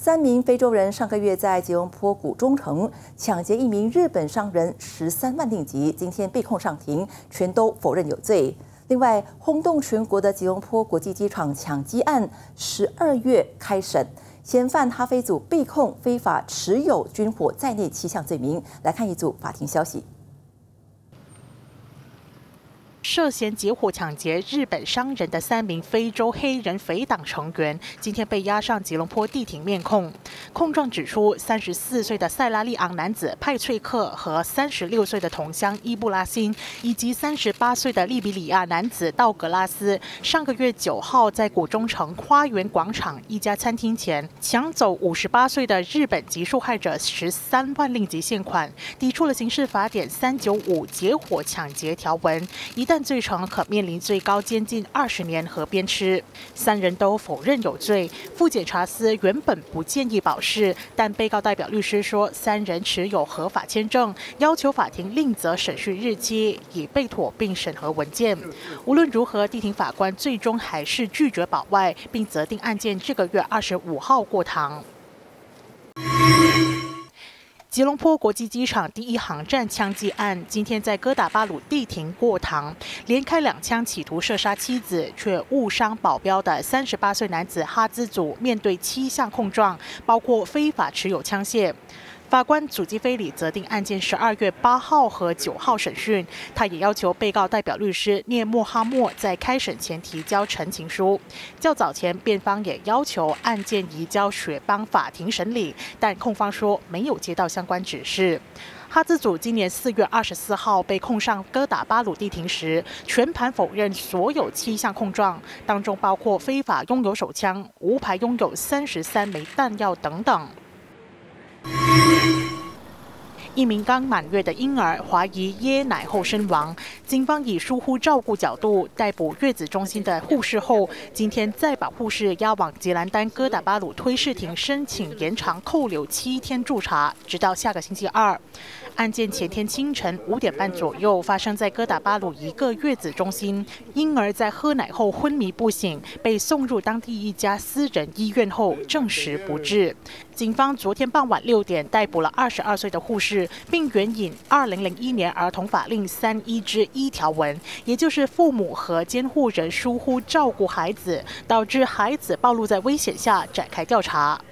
3名非洲人上个月在吉隆坡古中城抢劫一名日本商人13万令吉，今天被控上庭，全都否认有罪。另外，轰动全国的吉隆坡国际机场抢击案12月开审，嫌犯哈菲祖被控非法持有军火在内7项罪名。来看一组法庭消息。 涉嫌结伙抢劫日本商人的3名非洲黑人匪党成员，今天被押上吉隆坡地庭面控。控状指出，34岁的塞拉利昂男子派翠克和36岁的同乡伊布拉辛，以及38岁的利比里亚男子道格拉斯，上个月9号在古中城花园广场一家餐厅前抢走58岁的日本籍受害者13万令吉现款，抵触了刑事法典395结伙抢劫条文，一旦罪成，可面临最高监禁20年和鞭笞。3人都否认有罪。副检察司原本不建议保释，但被告代表律师说，3人持有合法签证，要求法庭另择审讯日期，以备妥并审核文件。无论如何，地庭法官最终还是拒绝保外，并责定案件这个月25号过堂。 吉隆坡国际机场第1航站枪击案，今天在哥打巴鲁地庭过堂，连开2枪，企图射杀妻子，却误伤保镖的38岁男子哈兹祖，面对7项控状，包括非法持有枪械。 法官祖基菲里责定案件12月8号和9号审讯，他也要求被告代表律师聂莫哈默在开审前提交陈情书。较早前，辩方也要求案件移交雪邦法庭审理，但控方说没有接到相关指示。 哈兹祖今年4月24号被控上哥打巴鲁地庭时，全盘否认所有7项控状，当中包括非法拥有手枪、无牌拥有33枚弹药等等。 一名刚满月的婴儿怀疑噎奶后身亡，警方以疏忽照顾角度逮捕月子中心的护士后，今天再把护士押往吉兰丹哥打巴鲁推事庭申请延长扣留7天驻查，直到下个星期2。案件前天清晨5点半左右发生在哥打巴鲁一个月子中心，婴儿在喝奶后昏迷不醒，被送入当地一家私人医院后证实不治。警方昨天傍晚6点逮捕了22岁的护士。 并援引2001年儿童法令31之1条文，也就是父母和监护人疏忽照顾孩子，导致孩子暴露在危险下，展开调查。